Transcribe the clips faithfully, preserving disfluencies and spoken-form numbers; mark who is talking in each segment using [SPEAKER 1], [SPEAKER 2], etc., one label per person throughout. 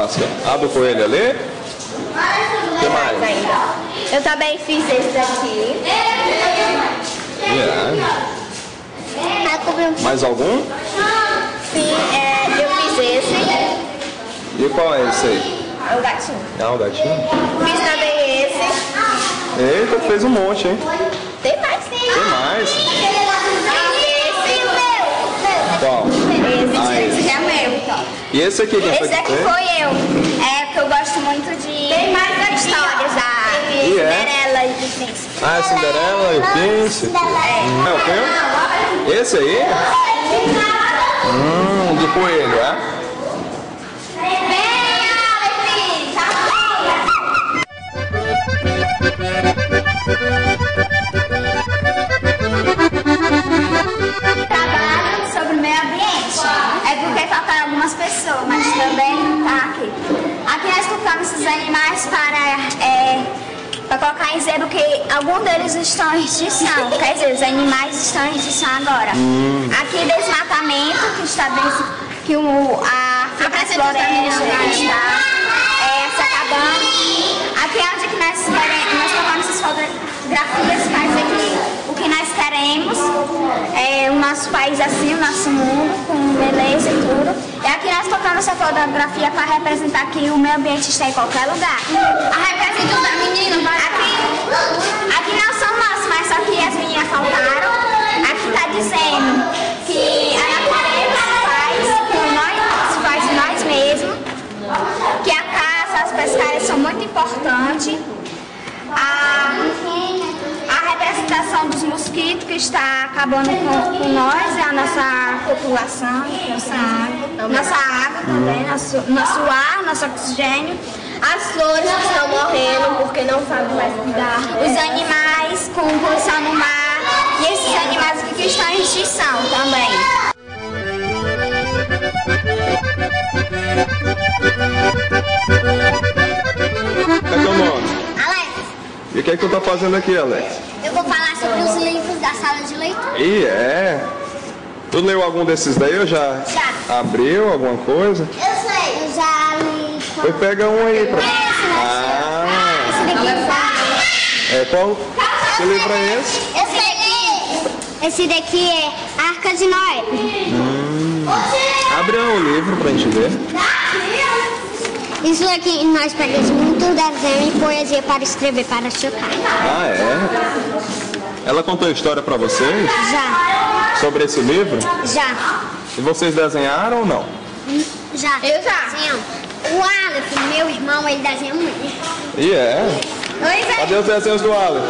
[SPEAKER 1] fácil. Abre o coelho ali. O que mais?
[SPEAKER 2] Eu também fiz esse daqui.
[SPEAKER 1] Yeah. Mais algum?
[SPEAKER 2] Sim, é, eu fiz esse.
[SPEAKER 1] E qual é esse aí?
[SPEAKER 2] É o gatinho.
[SPEAKER 1] Ah, o gatinho.
[SPEAKER 2] Fiz também esse.
[SPEAKER 1] Eita, fez um monte, hein?
[SPEAKER 2] Tem mais, sim.
[SPEAKER 1] Tem mais.
[SPEAKER 2] Esse.
[SPEAKER 1] Qual?
[SPEAKER 2] Esse,
[SPEAKER 1] Ah,
[SPEAKER 2] esse
[SPEAKER 1] esse.
[SPEAKER 2] é meu, então.
[SPEAKER 1] E esse aqui, quem foi
[SPEAKER 2] Esse
[SPEAKER 1] que
[SPEAKER 2] daqui
[SPEAKER 1] fez?
[SPEAKER 2] foi eu. É porque eu gosto muito de Tem mais histórias da
[SPEAKER 1] E é?
[SPEAKER 2] Cinderela e do Príncipe.
[SPEAKER 1] Ah, é Cinderela e o Príncipe. Hum, é o quê? Esse aí? Hum, de coelho, é?
[SPEAKER 2] Trabalho sobre o meio ambiente. É porque faltaram algumas pessoas, mas também tá aqui. Aqui nós colocamos esses animais para, é, para colocar em zero que alguns deles estão em extinção. Quer dizer, os animais estão em extinção agora.
[SPEAKER 1] Hum.
[SPEAKER 2] Aqui desmatamento, que está bem, que o, a, a floresta está é, se acabando. Aqui é onde que nós queremos, nós colocamos essas fotografias para dizer que o que nós queremos é o nosso país assim, o nosso mundo, com beleza e tudo. E aqui nós colocamos essa fotografia para representar que o meio ambiente está em qualquer lugar. A representação da menina vai aqui. Aqui não são nós, mas só que as meninas faltaram. Aqui está dizendo que a natureza se faz por nós, se faz nós mesmos, que a caça, as pescárias são muito importantes. A, a representação dos mosquitos que está acabando com, com nós, a nossa população, nossa água, nossa água também, nosso, nosso ar, nosso oxigênio. As flores que estão morrendo porque não sabem mais cuidar. Os animais com poluição no mar e esses animais aqui que estão em extinção também.
[SPEAKER 1] Qual é teu nome?
[SPEAKER 2] Alex,
[SPEAKER 1] E o que é que tu tá fazendo aqui, Alex?
[SPEAKER 2] eu vou falar sobre os livros da sala de leitura.
[SPEAKER 1] E é? Tu leu algum desses daí ou já?
[SPEAKER 2] Já.
[SPEAKER 1] Abriu alguma coisa?
[SPEAKER 2] Eu sei. Eu já li.
[SPEAKER 1] Foi pega um aí pra...
[SPEAKER 2] Esse, né?
[SPEAKER 1] Ah,
[SPEAKER 2] Esse daqui
[SPEAKER 1] é qual? Que livro é esse?
[SPEAKER 2] Esse daqui, esse daqui é Arca de Noé.
[SPEAKER 1] Hum. Abre o livro pra gente ver.
[SPEAKER 2] Isso aqui nós pegamos muito desenho e poesia para escrever, para chocar.
[SPEAKER 1] Ah, é? Ela contou a história pra vocês?
[SPEAKER 2] Já,
[SPEAKER 1] Sobre esse livro?
[SPEAKER 2] já,
[SPEAKER 1] E vocês desenharam ou não?
[SPEAKER 2] já. Eu já. Sim. O Aleph, meu irmão, ele desenha muito.
[SPEAKER 1] E é?
[SPEAKER 2] Oi, velho.
[SPEAKER 1] Cadê os desenhos do Aleph?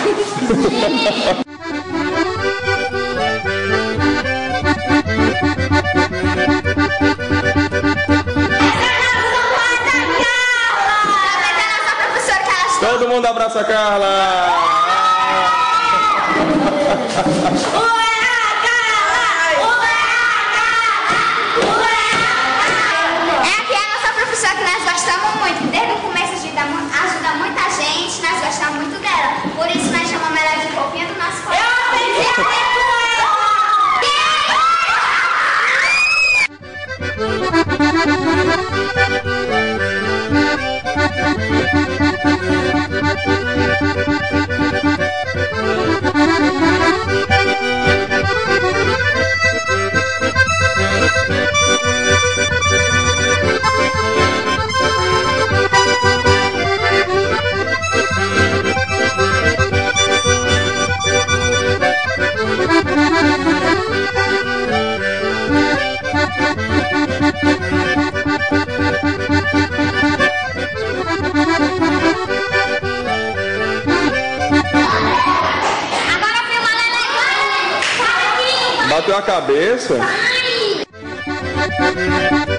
[SPEAKER 1] Todo mundo abraça a Carla!
[SPEAKER 2] É aqui a nossa professora que nós gostamos muito. Desde o começo ajuda, mu- ajuda muita gente, nós gostamos muito dela. Por isso nós chamamos ela de fofinha do nosso coração. Eu aprendi a
[SPEAKER 1] Bateu a cabeça?